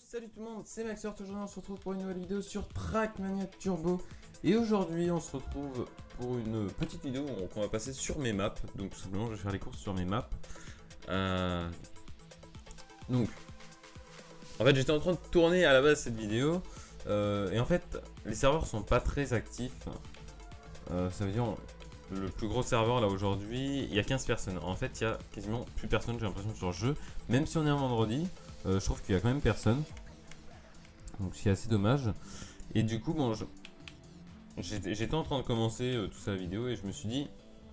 salut tout le monde, c'est Maxeur, aujourd'hui on se retrouve pour une nouvelle vidéo sur Trackmania Turbo. Et aujourd'hui on se retrouve pour une petite vidéo qu'on va passer sur mes maps. Donc tout simplement je vais faire les courses sur mes maps. Donc, en fait j'étais en train de tourner à la base cette vidéo. Et en fait les serveurs sont pas très actifs. Ça veut dire le plus gros serveur là aujourd'hui, il y a 15 personnes. En fait il y a quasiment plus personne, j'ai l'impression, sur le jeu. Même si on est un vendredi. Je trouve qu'il y a quand même personne, donc c'est assez dommage. Et du coup bon, j'étais en train de commencer tout ça la vidéo et je me suis dit,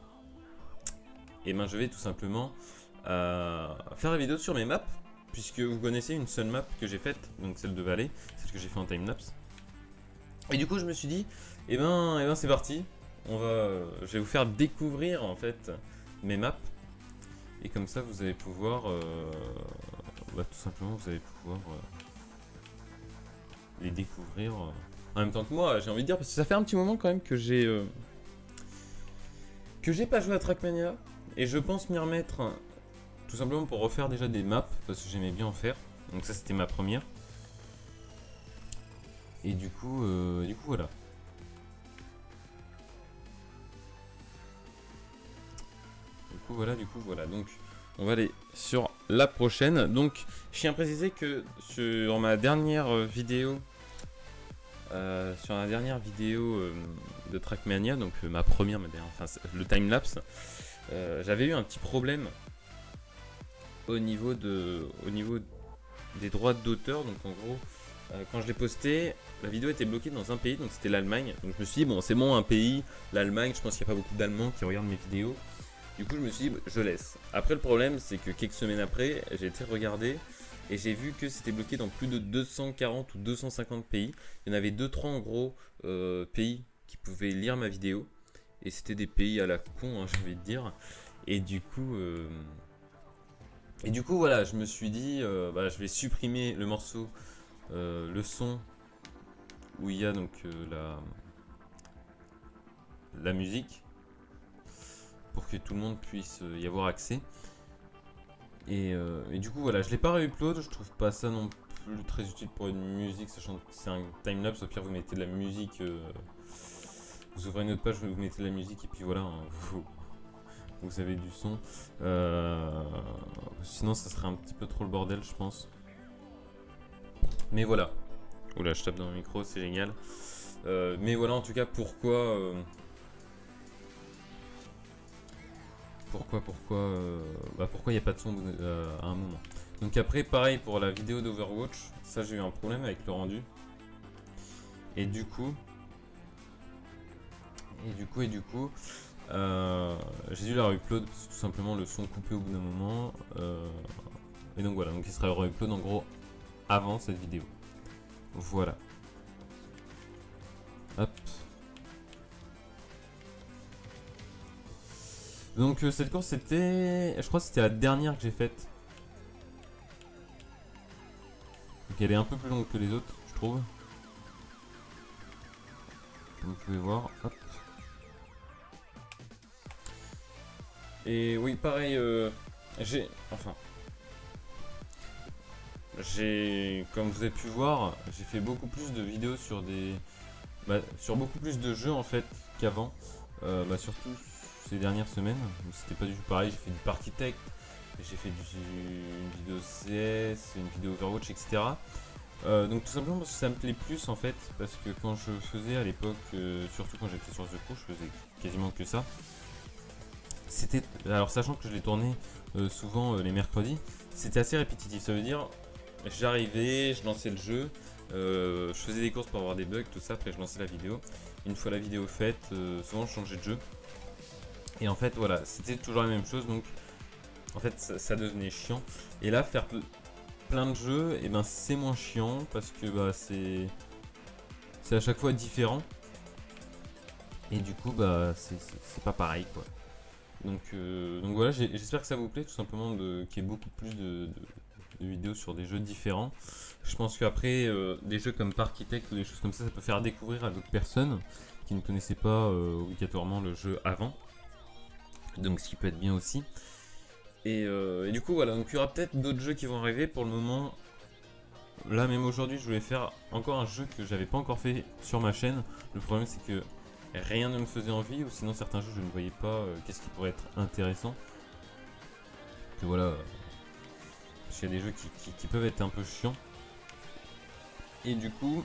et ben je vais tout simplement faire la vidéo sur mes maps, puisque vous connaissez une seule map que j'ai faite, donc celle de Vallée, celle que j'ai fait en timelapse. Et du coup je me suis dit, et ben c'est parti, je vais vous faire découvrir en fait mes maps, et comme ça vous allez pouvoir tout simplement vous allez pouvoir les découvrir en même temps que moi, j'ai envie de dire, parce que ça fait un petit moment quand même que j'ai pas joué à Trackmania, et je pense m'y remettre tout simplement pour refaire déjà des maps, parce que j'aimais bien en faire. Donc ça c'était ma première. Et du coup voilà. Du coup voilà, donc on va aller sur la prochaine. Donc je tiens à préciser que sur ma dernière vidéo, de Trackmania, donc ma dernière, enfin le timelapse, j'avais eu un petit problème au niveau des droits d'auteur. Donc en gros, quand je l'ai posté, la vidéo était bloquée dans un pays, donc c'était l'Allemagne. Donc je me suis dit, bon c'est bon, un pays, l'Allemagne, je pense qu'il n'y a pas beaucoup d'Allemands qui regardent mes vidéos. Du coup je me suis dit, je laisse. Après le problème c'est que quelques semaines après, j'ai été regarder et j'ai vu que c'était bloqué dans plus de 240 ou 250 pays. Il y en avait 2-3 en gros pays qui pouvaient lire ma vidéo. Et c'était des pays à la con, hein, j'ai envie de dire. Et du coup voilà, je me suis dit, je vais supprimer le morceau, le son où il y a donc la musique, pour que tout le monde puisse y avoir accès. Et du coup voilà, je l'ai pas réupload, je trouve pas ça non plus très utile pour une musique, sachant que c'est un timelapse. Au pire vous mettez de la musique, vous ouvrez une autre page, vous mettez de la musique et puis voilà, hein, vous avez du son. Sinon ça serait un petit peu trop le bordel je pense. Mais voilà. Oula, je tape dans le micro, c'est génial. Mais voilà, en tout cas, pourquoi il n'y a pas de son à un moment. Donc après, pareil pour la vidéo d'Overwatch, ça j'ai eu un problème avec le rendu. Et du coup, j'ai dû la re-upload parce que tout simplement le son coupé au bout d'un moment. Et donc voilà, donc il sera re-upload en gros avant cette vidéo. Voilà. Hop. Donc cette course c'était, je crois que c'était la dernière que j'ai faite. Donc elle est un peu plus longue que les autres, je trouve. Comme vous pouvez voir, hop. Et oui, pareil, comme vous avez pu voir, j'ai fait beaucoup plus de vidéos sur sur beaucoup plus de jeux en fait qu'avant. Surtout ces dernières semaines, c'était pas du tout pareil. J'ai fait du Parkitect, j'ai fait une vidéo CS, une vidéo Overwatch, etc. Donc tout simplement parce que ça me plaît plus en fait, parce que quand je faisais à l'époque, surtout quand j'étais sur The Crew, je faisais quasiment que ça. Alors sachant que je l'ai tourné souvent les mercredis, c'était assez répétitif. Ça veut dire, j'arrivais, je lançais le jeu, je faisais des courses pour avoir des bugs, tout ça, après je lançais la vidéo. Une fois la vidéo faite, souvent je changeais de jeu. Et en fait voilà, c'était toujours la même chose, donc en fait ça devenait chiant. Et là faire plein de jeux, et ben c'est moins chiant parce que c'est à chaque fois différent. Et du coup c'est pas pareil quoi. Donc voilà, j'espère que ça vous plaît tout simplement, qu'il y ait beaucoup plus de vidéos sur des jeux différents. Je pense qu'après des jeux comme Parkitect ou des choses comme ça peut faire découvrir à d'autres personnes qui ne connaissaient pas obligatoirement le jeu avant. Donc ce qui peut être bien aussi. Et du coup voilà, donc il y aura peut-être d'autres jeux qui vont arriver. Pour le moment là même aujourd'hui je voulais faire encore un jeu que j'avais pas encore fait sur ma chaîne. Le problème c'est que rien ne me faisait envie, ou sinon certains jeux je ne voyais pas qu'est-ce qui pourrait être intéressant. Que voilà, parce qu'il y a des jeux qui peuvent être un peu chiants. Et du coup,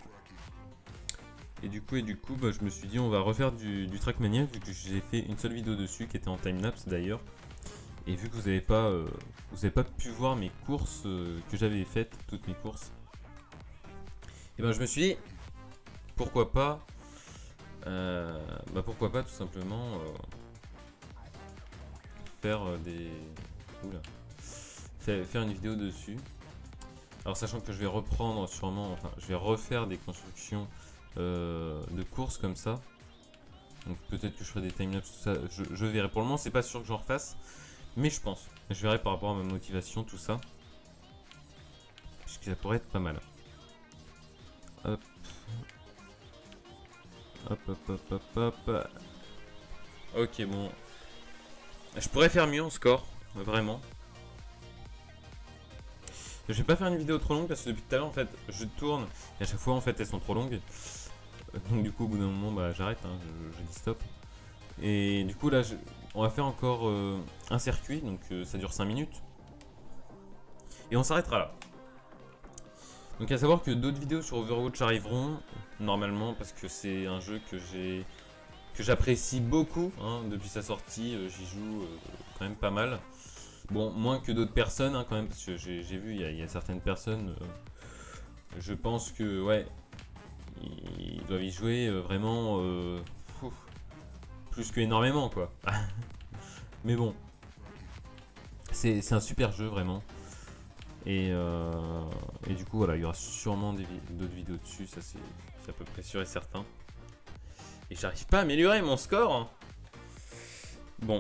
bah, je me suis dit on va refaire du Trackmania, vu que j'ai fait une seule vidéo dessus qui était en timelapse d'ailleurs. Et vu que vous n'avez pas pu voir mes courses que j'avais faites, toutes mes courses, et ben je me suis dit pourquoi pas, tout simplement faire faire une vidéo dessus. Alors sachant que je vais reprendre sûrement, enfin je vais refaire des constructions de courses comme ça. Donc peut-être que je ferai des timelapses, tout ça, je verrai. Pour le moment c'est pas sûr que j'en refasse, mais je pense. Je verrai par rapport à ma motivation, tout ça. Puisque ça pourrait être pas mal. Hop. Hop, hop, hop, hop, hop. Ok, bon. Je pourrais faire mieux en score, vraiment. Je vais pas faire une vidéo trop longue parce que depuis tout à l'heure en fait je tourne et à chaque fois en fait elles sont trop longues. Donc du coup au bout d'un moment bah, j'arrête, hein, je dis stop. Et du coup là on va faire encore un circuit, donc ça dure 5 minutes. Et on s'arrêtera là. Donc à savoir que d'autres vidéos sur Overwatch arriveront normalement parce que c'est un jeu que j'apprécie beaucoup hein, depuis sa sortie, j'y joue quand même pas mal. Bon, moins que d'autres personnes hein, quand même, parce que j'ai vu, il y a certaines personnes, je pense que, ouais, ils doivent y jouer vraiment plus que énormément, quoi. Mais bon, c'est un super jeu, vraiment. Et du coup, voilà, il y aura sûrement d'autres vidéos dessus, ça c'est à peu près sûr et certain. Et j'arrive pas à améliorer mon score. Bon.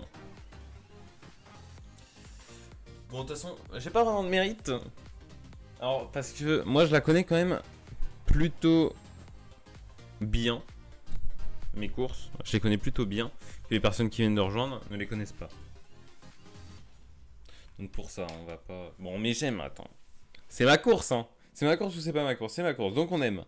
Bon, de toute façon, j'ai pas vraiment de mérite. Alors, parce que moi, je la connais quand même plutôt bien. Mes courses, je les connais plutôt bien. Que les personnes qui viennent de rejoindre ne les connaissent pas. Donc pour ça, on va pas... Bon, mais j'aime, attends. C'est ma course, hein. C'est ma course ou c'est pas ma course? C'est ma course, donc on aime.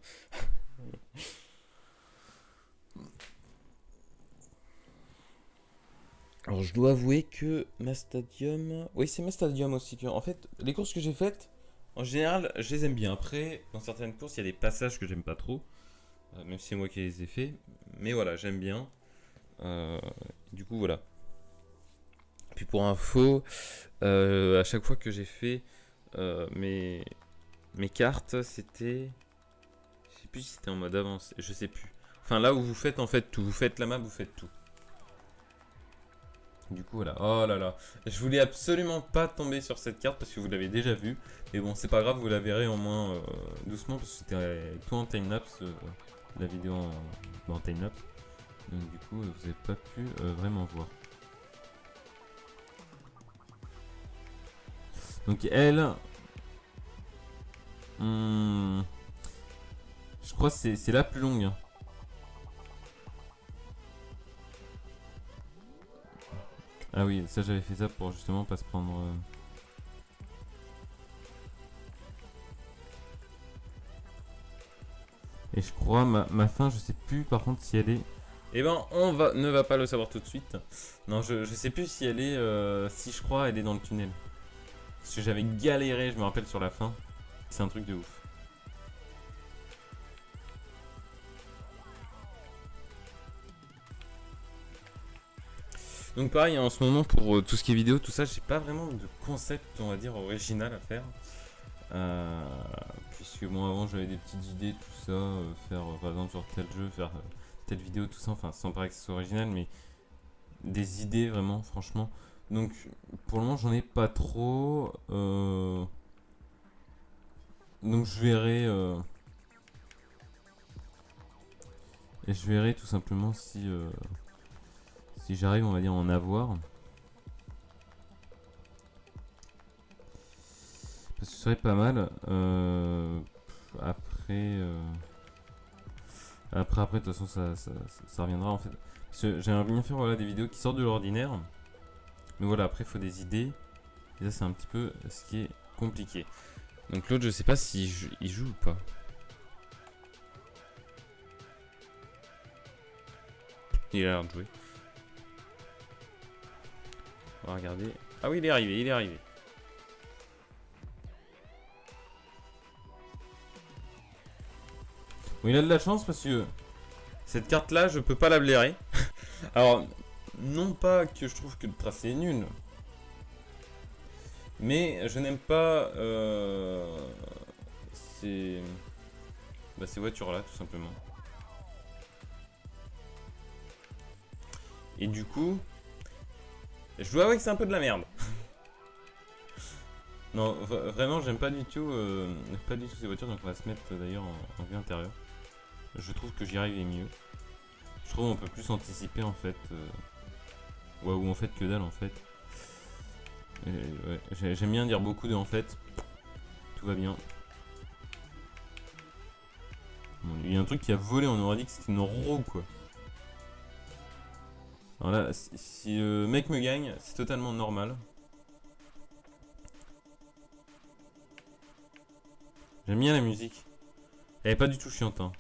Alors je dois avouer que ma stadium... Oui, c'est ma stadium aussi. En fait, les courses que j'ai faites, en général, je les aime bien. Après, dans certaines courses, il y a des passages que j'aime pas trop. Même si c'est moi qui les ai faits. Mais voilà, j'aime bien. Du coup, voilà. Puis pour info, à chaque fois que j'ai fait mes cartes, c'était... Je sais plus si c'était en mode avancé, je sais plus. Enfin là où vous faites en fait tout, vous faites la map, vous faites tout. Du coup voilà, oh là là, je voulais absolument pas tomber sur cette carte parce que vous l'avez déjà vu. Mais bon c'est pas grave, vous la verrez au moins doucement parce que c'était tout en timelapse, la vidéo en timelapse. Donc du coup vous n'avez pas pu vraiment voir. Donc elle... je crois que c'est la plus longue. Ah oui, ça j'avais fait ça pour justement pas se prendre... Et je crois ma fin, je sais plus par contre si elle est... Eh ben on ne va pas le savoir tout de suite. Non, je sais plus si elle est... si je crois elle est dans le tunnel. Parce que j'avais galéré, je me rappelle sur la fin. C'est un truc de ouf. Donc pareil, en ce moment, pour tout ce qui est vidéo, tout ça, j'ai pas vraiment de concept, on va dire, original à faire. Puisque moi, avant, j'avais des petites idées, tout ça, faire, par exemple, sur tel jeu, faire telle vidéo, tout ça, enfin, sans paraître que ce soit original, mais des idées, vraiment, franchement. Donc, pour le moment, j'en ai pas trop. Donc, je verrai... et je verrai tout simplement si... si j'arrive, on va dire, à en avoir. Parce que ce serait pas mal. Après, de toute façon, ça reviendra en fait. J'aimerais bien faire voilà, des vidéos qui sortent de l'ordinaire. Mais voilà, après, il faut des idées. Et ça, c'est un petit peu ce qui est compliqué. Donc l'autre, je sais pas s'il il joue ou pas. Il a l'air de jouer. On va regarder. Ah oui, il est arrivé, il est arrivé. Bon, il a de la chance parce que cette carte-là, je peux pas la blairer. Alors, non pas que je trouve que le tracé est nul. Mais je n'aime pas ces voitures-là, tout simplement. Et du coup, je dois avouer que c'est un peu de la merde. Non, vraiment, j'aime pas du tout ces voitures, donc on va se mettre d'ailleurs en vue intérieure. Je trouve que j'y arrive mieux. Je trouve qu'on peut plus anticiper en fait. Ouais, ou en fait que dalle en fait. Ouais, j'aime bien dire beaucoup de en fait. Tout va bien. Bon, il y a un truc qui a volé, on aurait dit que c'était une roue quoi. Alors là, si le mec me gagne, c'est totalement normal. J'aime bien la musique. Elle est pas du tout chiante hein.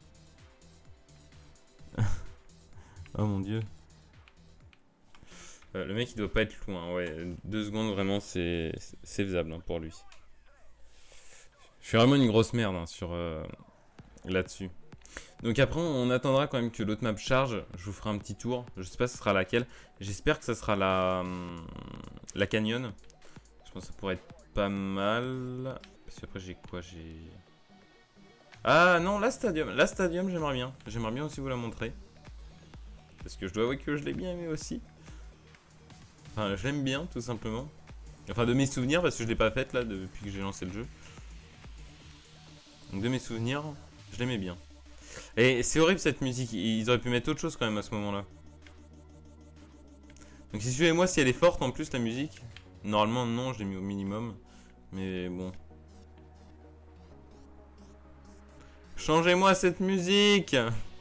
Oh mon dieu. Le mec il doit pas être loin, ouais. 2 secondes vraiment c'est faisable hein, pour lui. Je suis vraiment une grosse merde hein, sur là-dessus. Donc après on attendra quand même que l'autre map charge. Je vous ferai un petit tour. Je sais pas ce sera laquelle. J'espère que ça sera la canyon. Je pense que ça pourrait être pas mal. Parce qu'après j'ai quoi? J'ai... Ah non, la stadium. La stadium j'aimerais bien. J'aimerais bien aussi vous la montrer. Parce que je dois avouer que je l'ai bien aimé aussi. Enfin, je l'aime bien, tout simplement. Enfin, de mes souvenirs, parce que je l'ai pas faite, là, depuis que j'ai lancé le jeu. Donc, de mes souvenirs, je l'aimais bien. Et c'est horrible, cette musique. Ils auraient pu mettre autre chose, quand même, à ce moment-là. Donc, si suivez-moi, si elle est forte, en plus, la musique. Normalement, non, je l'ai mis au minimum. Mais bon. Changez-moi cette musique!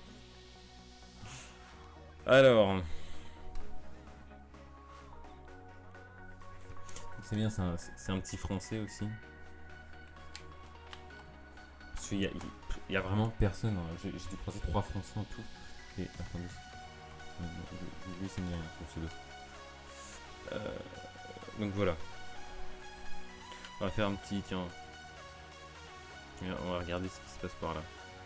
Alors... C'est bien, c'est un petit français aussi. Parce qu'il y a vraiment personne. Hein. J'ai dû croiser 3 français en tout. Et attendez. Lui, c'est rien sur ce pseudo. Donc voilà. On va faire un petit. Tiens. On va regarder ce qui se passe par là.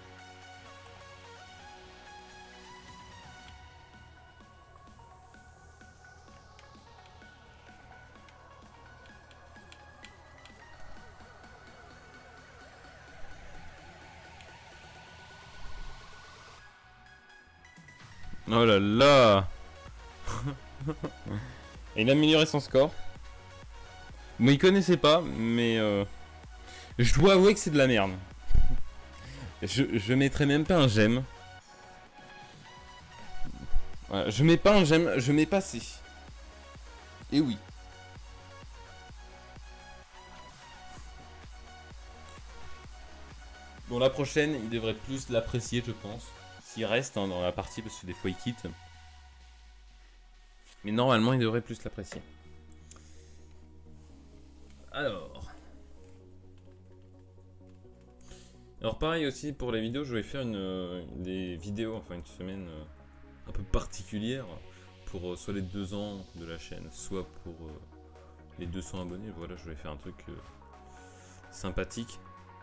Oh là là. Et il a amélioré son score. Moi, il connaissait pas, mais je dois avouer que c'est de la merde. Je mettrai même pas un j'aime. Voilà, je mets pas un j'aime, je mets pas C. Et oui. Bon, la prochaine, il devrait plus l'apprécier, je pense. S'il reste hein, dans la partie, parce que des fois il quitte. Mais normalement, il devrait plus l'apprécier. Alors pareil aussi pour les vidéos, je vais faire des vidéos, enfin une semaine un peu particulière pour soit les 2 ans de la chaîne, soit pour les 200 abonnés. Voilà, je vais faire un truc sympathique.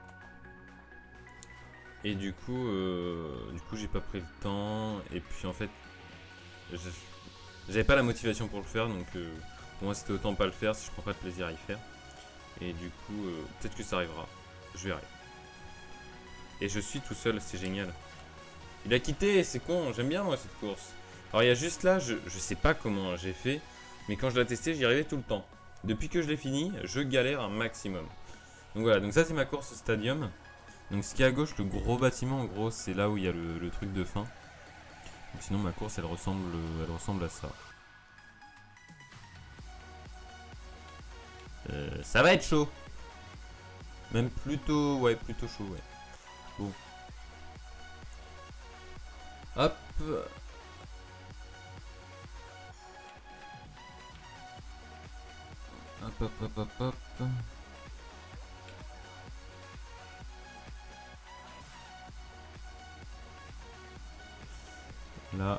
Et du coup j'ai pas pris le temps. Et puis en fait, j'avais pas la motivation pour le faire, donc pour moi c'était autant pas le faire si je prends pas de plaisir à y faire. Et du coup, peut-être que ça arrivera. Je verrai. Et je suis tout seul, c'est génial. Il a quitté, c'est con, j'aime bien moi cette course. Alors il y a juste là, je sais pas comment j'ai fait, mais quand je l'ai testé, j'y arrivais tout le temps. Depuis que je l'ai fini, je galère un maximum. Donc voilà, donc ça c'est ma course stadium. Donc ce qui est à gauche, le gros bâtiment, en gros, c'est là où il y a le truc de fin. Donc, sinon ma course, elle ressemble à ça. Ça va être chaud. Même plutôt, ouais, plutôt chaud, ouais. Bon. Hop. Hop, hop, hop, hop, hop. là.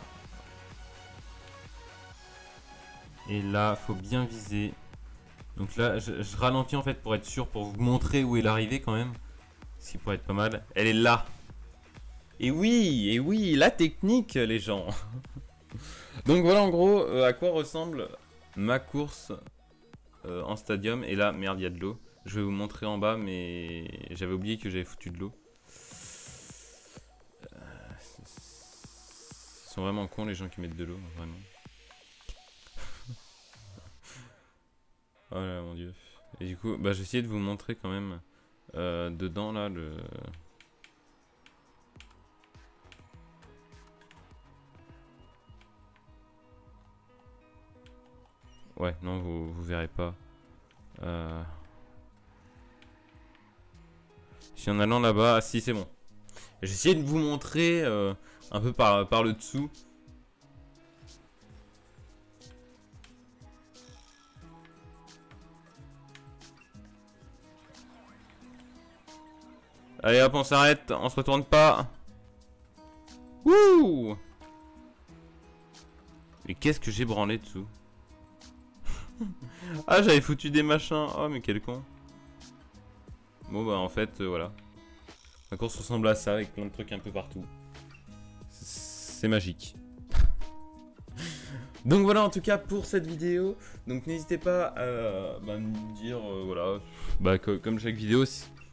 Et là, faut bien viser. Donc là, je ralentis en fait pour être sûr, pour vous montrer où est l'arrivée quand même. Ce qui pourrait être pas mal. Elle est là. Et oui, la technique, les gens. Donc voilà en gros à quoi ressemble ma course en stadium. Et là, merde, il y a de l'eau. Je vais vous montrer en bas, mais j'avais oublié que j'avais foutu de l'eau. Ils sont vraiment cons les gens qui mettent de l'eau, vraiment. Oh là mon dieu. Et du coup, bah, j'ai essayé de vous montrer quand même dedans là le... Ouais, non, vous verrez pas. Si en allant là-bas, si c'est bon. J'ai essayé de vous montrer un peu par le dessous. Allez hop, on s'arrête, on se retourne pas. Wouh! Mais qu'est-ce que j'ai branlé dessous? Ah, j'avais foutu des machins. Oh, mais quel con. Bon, bah, en fait, voilà. La course ressemble à ça, avec plein de trucs un peu partout. C'est magique. Donc voilà, en tout cas, pour cette vidéo. Donc, n'hésitez pas à me dire, voilà. Bah, comme chaque vidéo,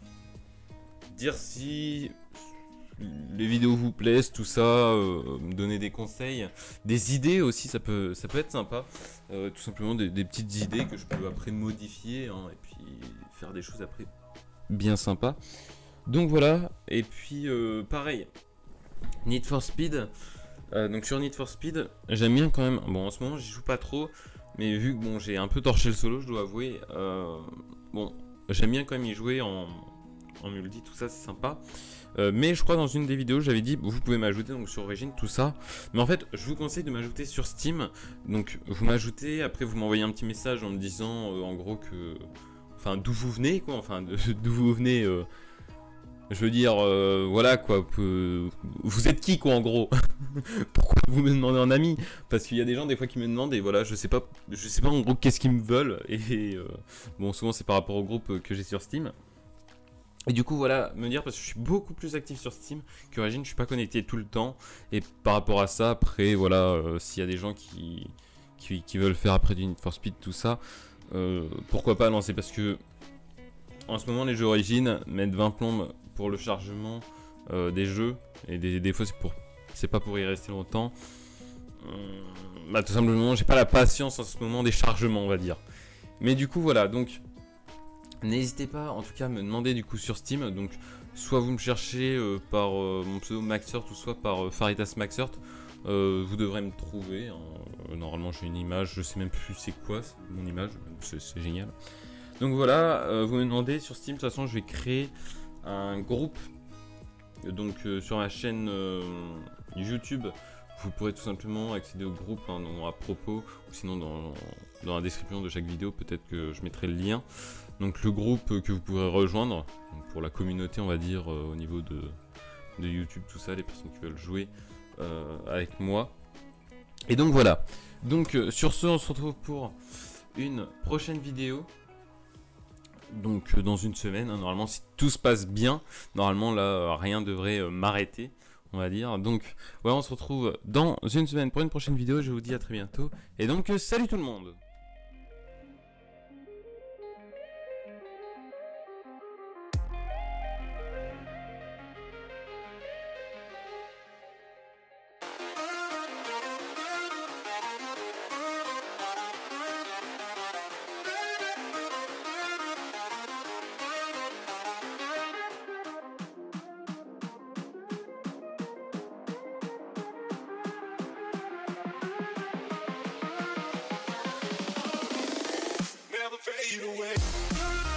dire si les vidéos vous plaisent, tout ça, me donner des conseils, des idées aussi, ça peut être sympa. Tout simplement des petites idées que je peux après modifier hein, et puis faire des choses après bien sympa. Donc voilà, et puis pareil, Need for Speed. Donc sur Need for Speed, j'aime bien quand même. Bon, en ce moment, j'y joue pas trop, mais vu que bon, j'ai un peu torché le solo, je dois avouer. Bon, j'aime bien quand même y jouer en multi, tout ça, c'est sympa. Mais je crois dans une des vidéos j'avais dit vous pouvez m'ajouter donc sur Origin tout ça, mais en fait je vous conseille de m'ajouter sur Steam. Donc vous m'ajoutez, après vous m'envoyez un petit message en me disant en gros que enfin d'où vous venez quoi, enfin d'où vous venez, je veux dire voilà quoi, vous êtes qui quoi en gros. Pourquoi vous me demandez en ami? Parce qu'il y a des gens des fois qui me demandent et voilà je sais pas en gros qu'est-ce qu'ils me veulent et bon souvent c'est par rapport au groupe que j'ai sur Steam. Et du coup voilà, me dire parce que je suis beaucoup plus actif sur Steam qu'Origin, je suis pas connecté tout le temps. Et par rapport à ça, après voilà, s'il y a des gens qui veulent faire après du Need for Speed, tout ça, pourquoi pas lancer, parce que en ce moment les jeux Origin mettent 20 plombes pour le chargement des jeux. Et des fois c'est pas pour y rester longtemps. Bah tout simplement j'ai pas la patience en ce moment des chargements on va dire. Mais du coup voilà, donc... N'hésitez pas en tout cas à me demander du coup sur Steam, donc soit vous me cherchez par mon pseudo Maxert ou soit par Faritas Maxert, vous devrez me trouver, hein. Normalement j'ai une image, je sais même plus c'est quoi mon image, c'est génial. Donc voilà, vous me demandez sur Steam, de toute façon je vais créer un groupe, donc sur ma chaîne YouTube, vous pourrez tout simplement accéder au groupe hein, à propos, ou sinon dans la description de chaque vidéo, peut-être que je mettrai le lien. Donc le groupe que vous pourrez rejoindre, donc pour la communauté on va dire au niveau de YouTube, tout ça, les personnes qui veulent jouer avec moi. Et donc voilà, donc sur ce on se retrouve pour une prochaine vidéo. Donc dans une semaine, hein, normalement si tout se passe bien, normalement là rien devrait m'arrêter, on va dire. Donc voilà, on se retrouve dans une semaine pour une prochaine vidéo, je vous dis à très bientôt. Et donc salut tout le monde. Fade away.